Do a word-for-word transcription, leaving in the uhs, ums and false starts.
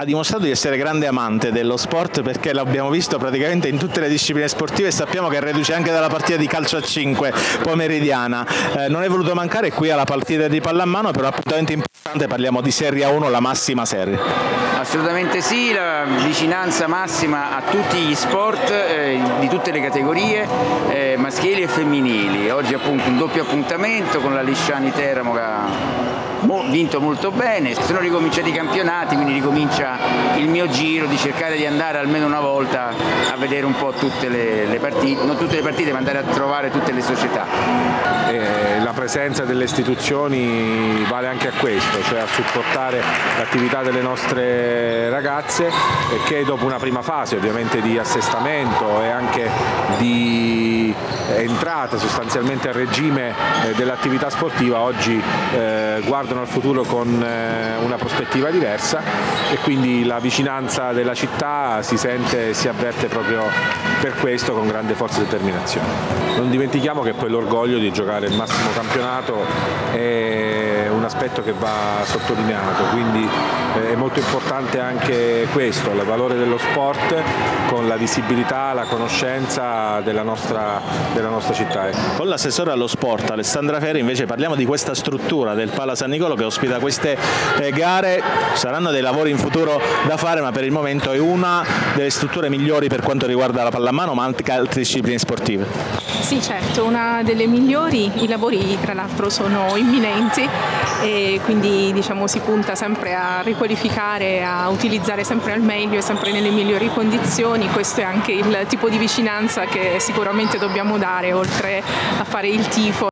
ha dimostrato di essere grande amante dello sport, perché l'abbiamo visto praticamente in tutte le discipline sportive e sappiamo che reduce anche dalla partita di calcio a cinque pomeridiana. Eh, non è voluto mancare qui alla partita di pallamano, però appuntamento importante, parliamo di Serie A uno, la massima serie. Assolutamente sì, la vicinanza massima a tutti gli sport eh, di tutte le categorie, eh, maschili e femminili. Oggi appunto un doppio appuntamento con la Lisciani Teramo che ha vinto molto bene. Sono ricominciati i campionati, quindi ricomincia il mio giro di cercare di andare almeno una volta a vedere un po' tutte le, le partite, non tutte le partite, ma andare a trovare tutte le società. Eh, la presenza delle istituzioni vale anche a questo, cioè a supportare l'attività delle nostre ragazze, che dopo una prima fase ovviamente di assestamento e anche di entrata sostanzialmente a regime eh, dell'attività sportiva, oggi eh, guardano al futuro con eh, una prospettiva diversa, e quindi la vicinanza della città si sente e si avverte proprio per questo con grande forza e determinazione. Non dimentichiamo che poi l'orgoglio di giocare il massimo campionato è un aspetto che va sottolineato, quindi eh, è molto importante anche questo, il valore dello sport con la visibilità, la conoscenza della nostra, della nostra città. Con l'assessore allo sport Alessandra Ferri invece parliamo di questa struttura del Pala San Nicolò che ospita queste eh, gare. Saranno dei lavori in futuro da fare, ma per il momento è una delle strutture migliori per quanto riguarda la pallamano, ma anche altre discipline sportive. Sì, certo, una delle migliori. I lavori tra l'altro sono imminenti e quindi diciamo si punta sempre a riqualificare, a utilizzare sempre al meglio e sempre nelle migliori condizioni. Questo è anche il tipo di vicinanza che sicuramente dobbiamo dare, oltre a fare il tifo.